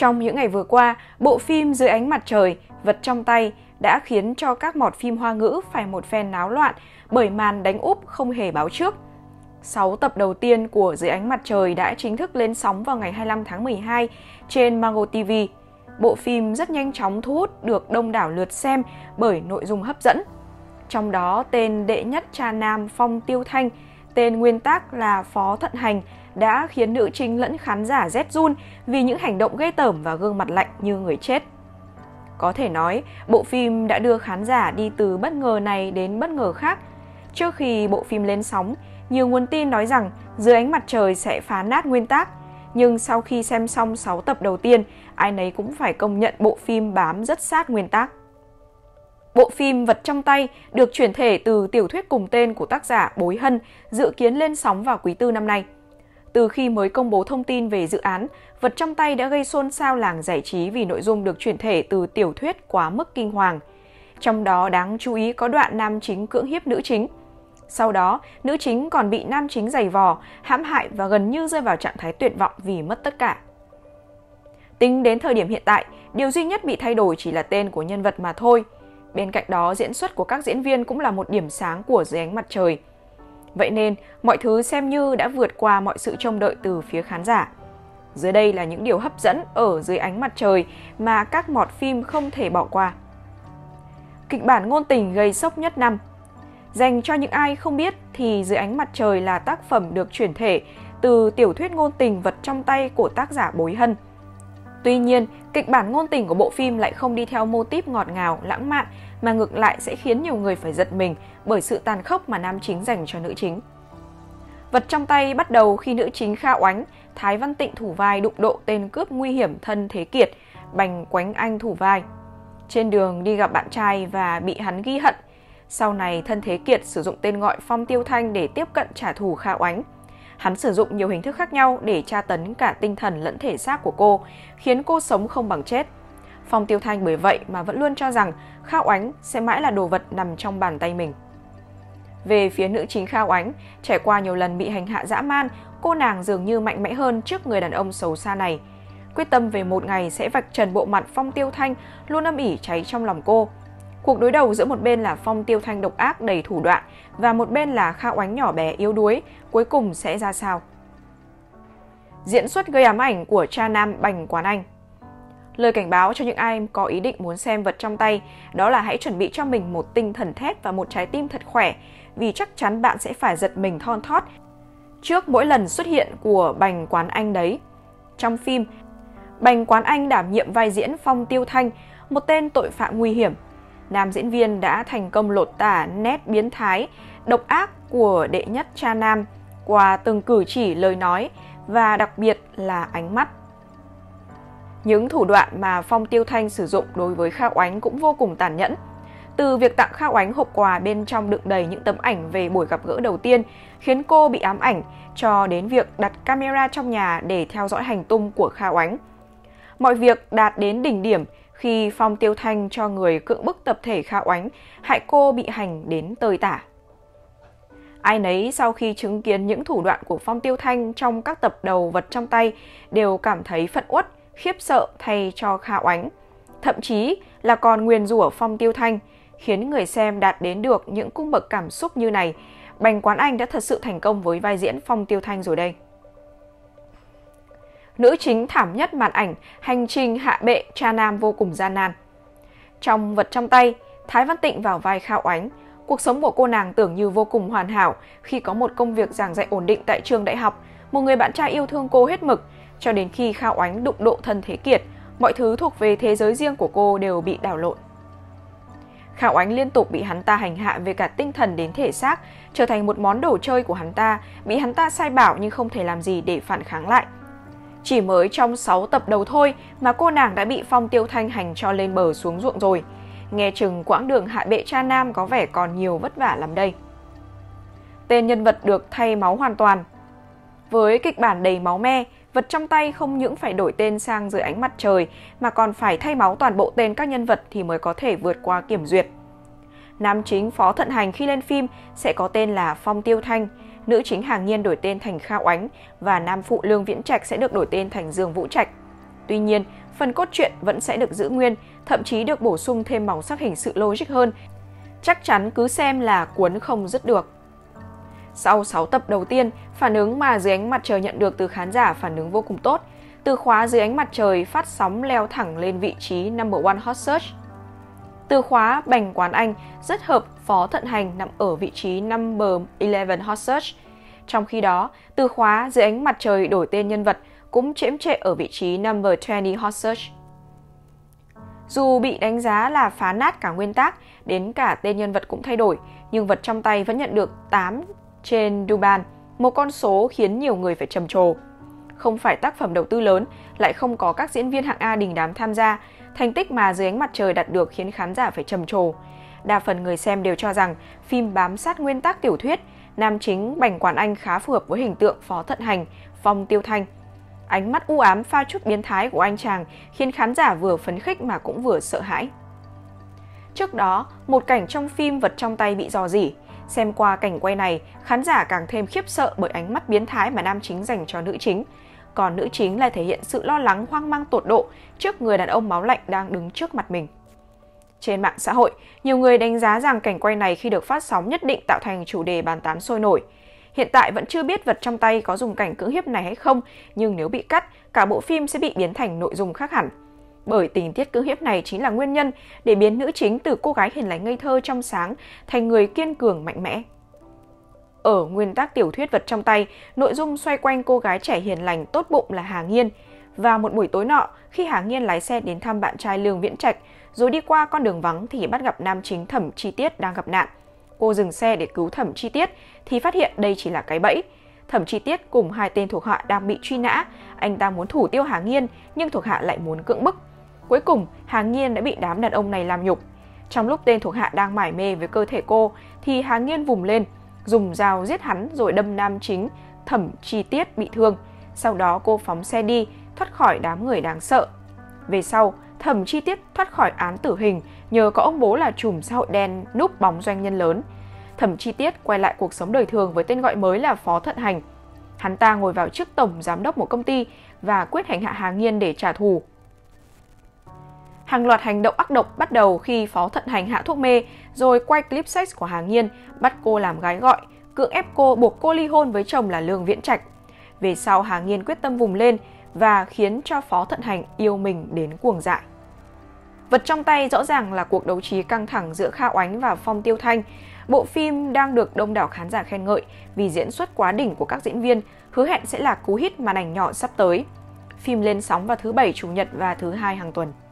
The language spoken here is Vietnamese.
Trong những ngày vừa qua, bộ phim Dưới ánh mặt trời, Vật trong tay đã khiến cho các mọt phim Hoa ngữ phải một phen náo loạn bởi màn đánh úp không hề báo trước. 6 tập đầu tiên của Dưới ánh mặt trời đã chính thức lên sóng vào ngày 25 tháng 12 trên Mango TV. Bộ phim rất nhanh chóng thu hút được đông đảo lượt xem bởi nội dung hấp dẫn. Trong đó, tên đệ nhất cha nam Phong Tiêu Thanh, tên nguyên tác là Phó Thận Hành, đã khiến nữ chính lẫn khán giả rét run vì những hành động ghê tởm và gương mặt lạnh như người chết. Có thể nói, bộ phim đã đưa khán giả đi từ bất ngờ này đến bất ngờ khác. Trước khi bộ phim lên sóng, nhiều nguồn tin nói rằng Dưới ánh mặt trời sẽ phá nát nguyên tác. Nhưng sau khi xem xong 6 tập đầu tiên, ai nấy cũng phải công nhận bộ phim bám rất sát nguyên tác. Bộ phim Vật trong tay được chuyển thể từ tiểu thuyết cùng tên của tác giả Bối Hân, dự kiến lên sóng vào quý 4 năm nay. Từ khi mới công bố thông tin về dự án, Vật trong tay đã gây xôn xao làng giải trí vì nội dung được chuyển thể từ tiểu thuyết quá mức kinh hoàng. Trong đó đáng chú ý có đoạn nam chính cưỡng hiếp nữ chính. Sau đó, nữ chính còn bị nam chính giày vò, hãm hại và gần như rơi vào trạng thái tuyệt vọng vì mất tất cả. Tính đến thời điểm hiện tại, điều duy nhất bị thay đổi chỉ là tên của nhân vật mà thôi. Bên cạnh đó, diễn xuất của các diễn viên cũng là một điểm sáng của Dưới ánh mặt trời. Vậy nên, mọi thứ xem như đã vượt qua mọi sự trông đợi từ phía khán giả. Dưới đây là những điều hấp dẫn ở Dưới ánh mặt trời mà các mọt phim không thể bỏ qua. Kịch bản ngôn tình gây sốc nhất năm. Dành cho những ai không biết thì Dưới ánh mặt trời là tác phẩm được chuyển thể từ tiểu thuyết ngôn tình Vật trong tay của tác giả Bối Hân. Tuy nhiên, kịch bản ngôn tình của bộ phim lại không đi theo mô típ ngọt ngào, lãng mạn mà ngược lại sẽ khiến nhiều người phải giật mình bởi sự tàn khốc mà nam chính dành cho nữ chính. Vật trong tay bắt đầu khi nữ chính Kha Oánh, Thái Văn Tịnh thủ vai đụng độ tên cướp nguy hiểm Thân Thế Kiệt, Bành Quánh Anh thủ vai. Trên đường đi gặp bạn trai và bị hắn ghi hận. Sau này Thân Thế Kiệt sử dụng tên gọi Phong Tiêu Thanh để tiếp cận trả thù Kha Oánh. Hắn sử dụng nhiều hình thức khác nhau để tra tấn cả tinh thần lẫn thể xác của cô, khiến cô sống không bằng chết. Phong Tiêu Thanh bởi vậy mà vẫn luôn cho rằng Kha Oánh sẽ mãi là đồ vật nằm trong bàn tay mình. Về phía nữ chính Kha Oánh, trải qua nhiều lần bị hành hạ dã man, cô nàng dường như mạnh mẽ hơn trước người đàn ông xấu xa này. Quyết tâm về một ngày sẽ vạch trần bộ mặt Phong Tiêu Thanh luôn âm ỉ cháy trong lòng cô. Cuộc đối đầu giữa một bên là Phong Tiêu Thanh độc ác đầy thủ đoạn và một bên là Kha Oánh nhỏ bé yếu đuối, cuối cùng sẽ ra sao? Diễn xuất gây ám ảnh của cha nam Bành Quán Anh. Lời cảnh báo cho những ai có ý định muốn xem Vật trong tay đó là hãy chuẩn bị cho mình một tinh thần thép và một trái tim thật khỏe, vì chắc chắn bạn sẽ phải giật mình thon thót trước mỗi lần xuất hiện của Bành Quán Anh đấy. Trong phim, Bành Quán Anh đảm nhiệm vai diễn Phong Tiêu Thanh, một tên tội phạm nguy hiểm. Nam diễn viên đã thành công lột tả nét biến thái, độc ác của đệ nhất cha nam qua từng cử chỉ lời nói và đặc biệt là ánh mắt. Những thủ đoạn mà Phong Tiêu Thanh sử dụng đối với Kha Oánh cũng vô cùng tàn nhẫn. Từ việc tặng Kha Oánh hộp quà bên trong đựng đầy những tấm ảnh về buổi gặp gỡ đầu tiên, khiến cô bị ám ảnh, cho đến việc đặt camera trong nhà để theo dõi hành tung của Kha Oánh. Mọi việc đạt đến đỉnh điểm khi Phong Tiêu Thanh cho người cưỡng bức tập thể Kha Oánh, hại cô bị hành đến tơi tả. Ai nấy sau khi chứng kiến những thủ đoạn của Phong Tiêu Thanh trong các tập đầu Vật trong tay đều cảm thấy phẫn uất, khiếp sợ thay cho Kha Oánh. Thậm chí là còn nguyền rủa Phong Tiêu Thanh, khiến người xem đạt đến được những cung bậc cảm xúc như này. Bành Quán Anh đã thật sự thành công với vai diễn Phong Tiêu Thanh rồi đây. Nữ chính thảm nhất màn ảnh, hành trình hạ bệ cha nam vô cùng gian nan. Trong Vật trong tay, Thái Văn Tịnh vào vai Kha Oánh. Cuộc sống của cô nàng tưởng như vô cùng hoàn hảo khi có một công việc giảng dạy ổn định tại trường đại học, một người bạn trai yêu thương cô hết mực, cho đến khi Kha Oánh đụng độ Thân Thế Kiệt, mọi thứ thuộc về thế giới riêng của cô đều bị đảo lộn. Kha Oánh liên tục bị hắn ta hành hạ về cả tinh thần đến thể xác, trở thành một món đồ chơi của hắn ta, bị hắn ta sai bảo nhưng không thể làm gì để phản kháng lại. Chỉ mới trong 6 tập đầu thôi mà cô nàng đã bị Phong Tiêu Thanh hành cho lên bờ xuống ruộng rồi. Nghe chừng quãng đường hạ bệ cha nam có vẻ còn nhiều vất vả lắm đây. Tên nhân vật được thay máu hoàn toàn. Với kịch bản đầy máu me, Vật trong tay không những phải đổi tên sang Dưới ánh mặt trời mà còn phải thay máu toàn bộ tên các nhân vật thì mới có thể vượt qua kiểm duyệt. Nam chính Phó Thận Hành khi lên phim sẽ có tên là Phong Tiêu Thanh, nữ chính Hằng Nhiên đổi tên thành Kha Oánh và nam phụ Lương Viễn Trạch sẽ được đổi tên thành Dương Vũ Trạch. Tuy nhiên, phần cốt truyện vẫn sẽ được giữ nguyên, thậm chí được bổ sung thêm màu sắc hình sự logic hơn. Chắc chắn cứ xem là cuốn không dứt được. Sau 6 tập đầu tiên, phản ứng mà Dưới ánh mặt trời nhận được từ khán giả phản ứng vô cùng tốt. Từ khóa Dưới ánh mặt trời phát sóng leo thẳng lên vị trí number one hot search. Từ khóa Bành Quán Anh rất hợp Phó Thận Hành nằm ở vị trí number 11 hot search. Trong khi đó, từ khóa Dưới ánh mặt trời đổi tên nhân vật cũng chễm chệ ở vị trí number 20 hot search. Dù bị đánh giá là phá nát cả nguyên tác, đến cả tên nhân vật cũng thay đổi, nhưng Vật trong tay vẫn nhận được 8 trên Douban, một con số khiến nhiều người phải trầm trồ. Không phải tác phẩm đầu tư lớn, lại không có các diễn viên hạng A đình đám tham gia, thành tích mà Dưới ánh mặt trời đạt được khiến khán giả phải trầm trồ. Đa phần người xem đều cho rằng phim bám sát nguyên tác tiểu thuyết, nam chính Bành Quán Anh khá phù hợp với hình tượng Phó Thận Hành, Phong Tiêu Thanh. Ánh mắt u ám pha chút biến thái của anh chàng khiến khán giả vừa phấn khích mà cũng vừa sợ hãi. Trước đó, một cảnh trong phim Vật trong tay bị rò rỉ. Xem qua cảnh quay này, khán giả càng thêm khiếp sợ bởi ánh mắt biến thái mà nam chính dành cho nữ chính. Còn nữ chính lại thể hiện sự lo lắng hoang mang tột độ trước người đàn ông máu lạnh đang đứng trước mặt mình. Trên mạng xã hội, nhiều người đánh giá rằng cảnh quay này khi được phát sóng nhất định tạo thành chủ đề bàn tán sôi nổi. Hiện tại vẫn chưa biết Vật trong tay có dùng cảnh cưỡng hiếp này hay không, nhưng nếu bị cắt, cả bộ phim sẽ bị biến thành nội dung khác hẳn. Bởi tình tiết cưỡng hiếp này chính là nguyên nhân để biến nữ chính từ cô gái hiền lành ngây thơ trong sáng thành người kiên cường mạnh mẽ. Ở nguyên tác tiểu thuyết Vật trong tay, nội dung xoay quanh cô gái trẻ hiền lành tốt bụng là Hà Nghiên. Và một buổi tối nọ, khi Hà Nghiên lái xe đến thăm bạn trai Lương Viễn Trạch, rồi đi qua con đường vắng thì bắt gặp nam chính Thẩm Chi Tiết đang gặp nạn. Cô dừng xe để cứu Thẩm Chi Tiết thì phát hiện đây chỉ là cái bẫy. Thẩm Chi Tiết cùng 2 tên thuộc hạ đang bị truy nã, anh ta muốn thủ tiêu Hà Nghiên nhưng thuộc hạ lại muốn cưỡng bức. Cuối cùng, Hà Nghiên đã bị đám đàn ông này làm nhục. Trong lúc tên thuộc hạ đang mải mê với cơ thể cô thì Hà Nghiên vùng lên, dùng dao giết hắn rồi đâm nam chính Thẩm Chi Tiết bị thương. Sau đó cô phóng xe đi, thoát khỏi đám người đáng sợ. Về sau, Thẩm Chi Tiết thoát khỏi án tử hình nhờ có ông bố là trùm xã hội đen núp bóng doanh nhân lớn. Thẩm Chi Tiết quay lại cuộc sống đời thường với tên gọi mới là Phó Thận Hành. Hắn ta ngồi vào chức tổng giám đốc một công ty và quyết hành hạ Hà Nghiên để trả thù. Hàng loạt hành động ác độc bắt đầu khi Phó Thận Hành hạ thuốc mê, rồi quay clip sex của Hà Nghiên, bắt cô làm gái gọi, cưỡng ép cô buộc cô ly hôn với chồng là Lương Viễn Trạch. Về sau Hà Nghiên quyết tâm vùng lên và khiến cho Phó Thận Hành yêu mình đến cuồng dại. Vật trong tay rõ ràng là cuộc đấu trí căng thẳng giữa Kha Oánh và Phong Tiêu Thanh. Bộ phim đang được đông đảo khán giả khen ngợi vì diễn xuất quá đỉnh của các diễn viên, hứa hẹn sẽ là cú hit màn ảnh nhỏ sắp tới. Phim lên sóng vào thứ Bảy, Chủ nhật và thứ Hai hàng tuần.